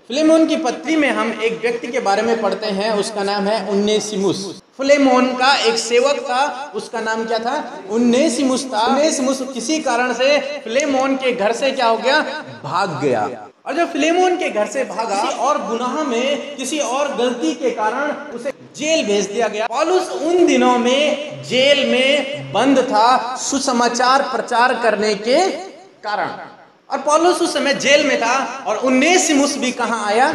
Philemon की पत्री में हम एक व्यक्ति के बारे में पढ़ते हैं, उसका नाम है उन्नेसिमुस। फिलेमोन का एक सेवक था, उसका नाम क्या था? उन्नेसिमुस था। उन्नेसिमुस किसी कारण से फिलेमोन के घर से क्या हो गया? भाग गया। और जब फिलेमोन के घर से भागा, किसी और गुनाह में, किसी और गलती के कारण उसे जेल भेज दिया गया। पौलुस उन दिनों में जेल में बंद था सुसमाचार प्रचार करने के कारण। और पौलुस उस समय जेल में था और उन्नेसिमुस भी कहां आया?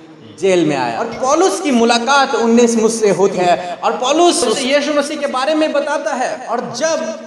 जेल में आया। और पौलुस की मुलाकात उन्नेसिमुस से होती है और पौलुस यीशु मसीह के बारे में बताता है। और जब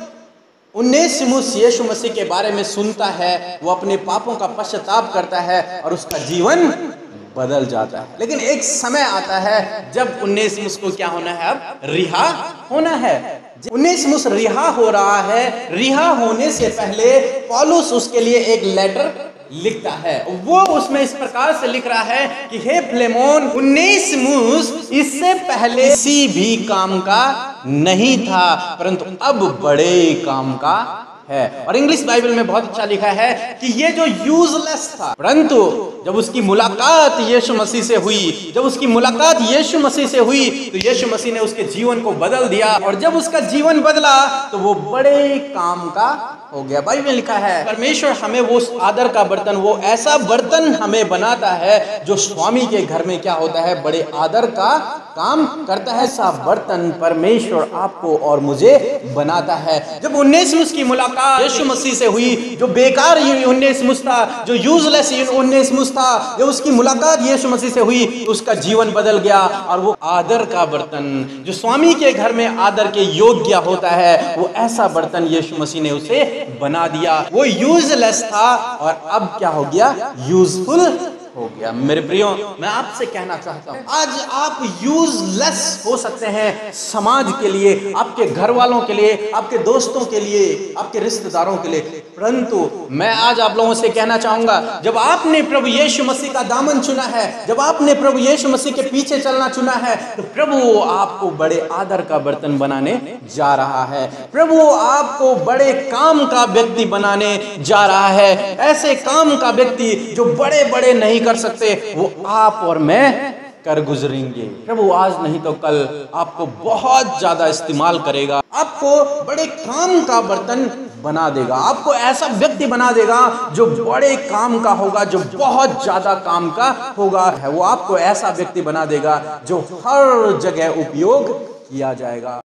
उन्नेसिमुस यीशु मसीह के बारे में सुनता है, वो अपने पापों का पश्चाताप करता है और उसका जीवन बदल जाता है। लेकिन एक समय आता है जब उन्नेसिमुस को क्या होना है? अब रिहा होना है। उन्नेसिमुस रिहा हो रहा है। रिहा होने से पहले पौलुस उसके लिए एक लेटर लिखता है। वो उसमें इस प्रकार से लिख रहा है कि हे फिलेमोन, उन्नेसिमुस इससे पहले किसी भी काम का नहीं था, परंतु अब बड़े काम का है। और इंग्लिश बाइबल में बहुत अच्छा लिखा है कि ये जो यूजलेस था, परंतु जब उसकी मुलाकात यीशु मसीह से हुई, जब उसकी मुलाकात यीशु मसीह से हुई, तो यीशु मसीह ने उसके जीवन को बदल दिया। और जब उसका जीवन बदला तो वो बड़े काम का हो गया। बाइबल में लिखा है परमेश्वर हमें वो आदर का बर्तन, वो ऐसा बर्तन हमें बनाता है जो स्वामी के घर में क्या होता है? बड़े आदर का काम करता है। ऐसा बर्तन परमेश्वर आपको और मुझे बनाता है। जब उन्नेसिमुस की मुलाकात यीशु मसीह से हुई, जो बेकार उन्नेसिमुस था, जो यूजलेस उन्नेसिमुस था, जब उसकी मुलाकात यीशु मसीह से हुई, उसका जीवन बदल गया और वो आदर का बर्तन, जो स्वामी के घर में आदर के योग्य होता है, वो ऐसा बर्तन यीशु मसीह ने उसे बना दिया। वो यूजलेस था और अब क्या हो गया? यूजफुल हो गया। मेरे प्रियो, मैं आपसे कहना चाहता हूं, आज आप यूजलेस हो सकते हैं समाज के लिए, आपके घर वालों के लिए, आपके दोस्तों के लिए, आपके रिश्तेदारों के लिए, परंतु मैं आज आप लोगों से कहना चाहूंगा, जब आपने प्रभु यीशु मसीह का दामन चुना है, जब आपने प्रभु यीशु मसीह के पीछे चलना चुना है, तो प्रभु आपको बड़े आदर का बर्तन बनाने जा रहा है। प्रभु आपको बड़े काम का व्यक्ति बनाने जा रहा है। ऐसे काम का व्यक्ति जो बड़े बड़े नहीं कर सकते, वो आप और मैं कर गुजरेंगे। प्रभु आज नहीं तो कल आपको बहुत ज्यादा इस्तेमाल करेगा, आपको बड़े काम का बर्तन बना देगा, आपको ऐसा व्यक्ति बना देगा जो बड़े काम का होगा, जो बहुत ज्यादा काम का होगा। वो आपको ऐसा व्यक्ति बना देगा जो हर जगह उपयोग किया जाएगा।